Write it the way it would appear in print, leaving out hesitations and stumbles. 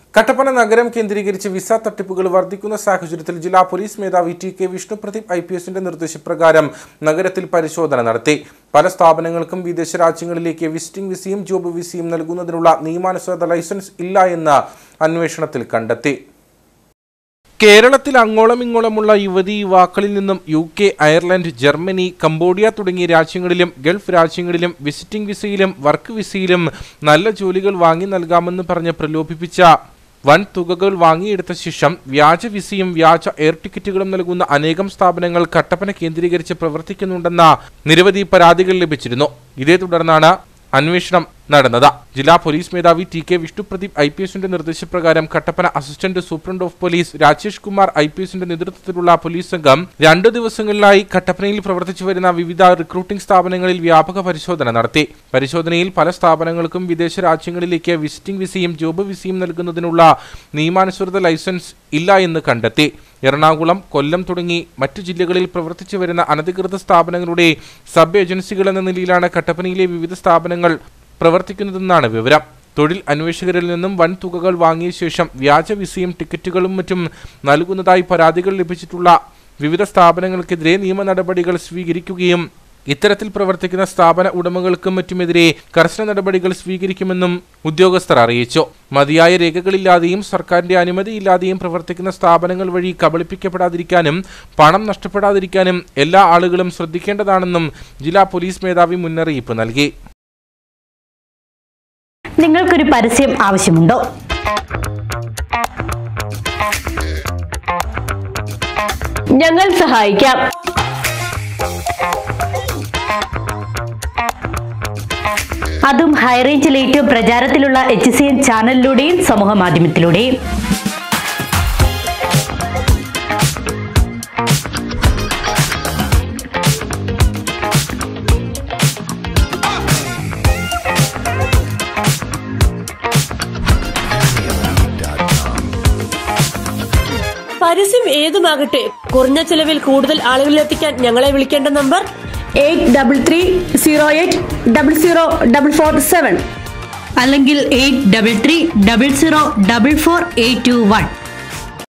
കട്ടപ്പന നഗരം കേന്ദ്രീകരിച്ച് വിസ തട്ടിപ്പുകൾ വർദ്ധിക്കുന്ന സാഹചര്യത്തിൽ ജില്ലാ പോലീസ് മേധാവി ടി.കെ. വിഷ്ണുപ്രദീപ് ഐപിഎസിന്റെ നിർദ്ദേശപ്രകാരം നഗരത്തിൽ പരിശോധന നടത്തി. പല സ്ഥാപനങ്ങൾക്കും വിദേശ രാജ്യങ്ങളിലേക്ക് വിസിറ്റിംഗ് വിസയും ജോബ് വിസയും നൽകുന്നതിനുള്ള നിയമാനുസൃത ലൈസൻസ് ഇല്ല എന്ന് അന്വേഷണത്തിൽ കണ്ടെത്തി. കേരളത്തിൽ അങ്ങോളം ഇങ്ങോളമുള്ള യുവതി-യുവാക്കളിൽ നിന്നും UK, അയർലൻഡ്, ജർമ്മനി, കംബോഡിയ തുടങ്ങിയ രാജ്യങ്ങളിലും ഗൾഫ് രാജ്യങ്ങളിലും വിസിറ്റിംഗ് വിസയിലും വർക്ക് വിസയിലും നല്ല ജോലികൾ വാങ്ങി നൽകാമെന്ന് പറഞ്ഞ് പ്രലോഭിപ്പിച്ച വൻ തുകകൾ വാങ്ങിയെടുത്ത ശേഷം വ്യാജ വിസയും വ്യാജ എയർ ടിക്കറ്റുകളും നൽകുന്ന അനേകം സ്ഥാപനങ്ങൾ കട്ടപ്പന കേന്ദ്രീകരിച്ച് പ്രവർത്തിക്കുന്നുണ്ടെന്ന നിരവധി പരാതികൾ ലഭിച്ചിരുന്നു. ഇതേ തുടർന്നാണ് അന്വേഷണം നടന്നത്. ജില്ലാ പോലീസ് മേധാവി ടി.കെ. വിഷ്ണുപ്രദീപ് ഐപിഎസിന്റെ നിർദ്ദേശപ്രകാരം Kattappana assistant superintendent of police Rajesh Kumar ഐപിഎസിന്റെ നേതൃത്വത്തിലുള്ള പോലീസ് സംഘം 2 ദിവസങ്ങളിലായി കട്ടപ്പനയിൽ പ്രവർത്തിച്ചു വരുന്ന വിവിധ റിക്രൂട്ടിംഗ് സ്ഥാപനങ്ങളിൽ വ്യാപക പരിശോധന നടത്തി. പരിശോധനയിൽ പല സ്ഥാപനങ്ങൾക്കും വിദേശ രാജ്യങ്ങളിലേക്ക് വിസിറ്റിംഗ് വിസയും ജോബ് വിസയും നൽകുന്നതിനുള്ള നിയമാനുസൃത ലൈസൻസ് ഇല്ല എന്ന് കണ്ടെത്തി. എറണാകുളം, കൊല്ലം തുടങ്ങി മറ്റു ജില്ലകളിൽ പ്രവർത്തിച്ചു വരുന്ന അനധികൃത സ്ഥാപനങ്ങളുടെ സബ് ഏജൻസികൾ എന്ന നിലയിലാണ് കട്ടപ്പനയിലെ വിവിധ സ്ഥാപനങ്ങൾ പ്രവർത്തിക്കുന്നതെന്നാണ് വിവരം. തൊഴിൽ അന്വേഷകരിൽ നിന്നും വൻ തുകകൾ വാങ്ങിയ ശേഷം വ്യാജ വിസയും ടിക്കറ്റുകളും മറ്റും നൽകുന്നതായി പരാതികൾ ലഭിച്ചിട്ടുള്ള വിവിധ സ്ഥാപനങ്ങൾക്കെതിരെ നിയമ നടപടികൾ സ്വീകരിക്കുകയും ഇത്തരത്തിൽ പ്രവർത്തിക്കുന്ന സ്ഥാപന ഉടമകൾക്കും മറ്റുമെതിരെ കർശന നടപടികൾ സ്വീകരിക്കുമെന്നും ഉദ്യോഗസ്ഥർ അറിയിച്ചു. മതിയായ രേഖകളില്ലാതെയും സർക്കാരിന്റെ അനുമതിയില്ലാതെയും പ്രവർത്തിക്കുന്ന സ്ഥാപനങ്ങൾ വഴി കബളിപ്പിക്കപ്പെടാതിരിക്കാനും പണം നഷ്ടപ്പെടാതിരിക്കാനും എല്ലാ ആളുകളും ശ്രദ്ധിക്കേണ്ടതാണെന്നും ജില്ലാ പോലീസ് മേധാവി മുന്നറിയിപ്പ് നൽകി. നിങ്ങൾക്കൊരു പരസ്യം ആവശ്യമുണ്ടോ? ഞങ്ങൾ സഹായിക്കാം. അതും ഹൈറേഞ്ചിൽ ഏറ്റവും പ്രചാരത്തിലുള്ള HCN ചാനലിലൂടെയും സമൂഹ മാധ്യമത്തിലൂടെയും. പരസ്യം ഏതുമാകട്ടെ, കുറഞ്ഞ ചെലവിൽ കൂടുതൽ ആളുകളിലെത്തിക്കാൻ ഞങ്ങളെ വിളിക്കേണ്ട നമ്പർ 83300447 അല്ലെങ്കിൽ 8330044821.